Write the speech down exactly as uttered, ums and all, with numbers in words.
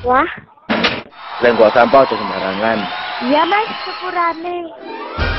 Wah, Lek nggo sampah aja sembarangan. iya mas, sepurane.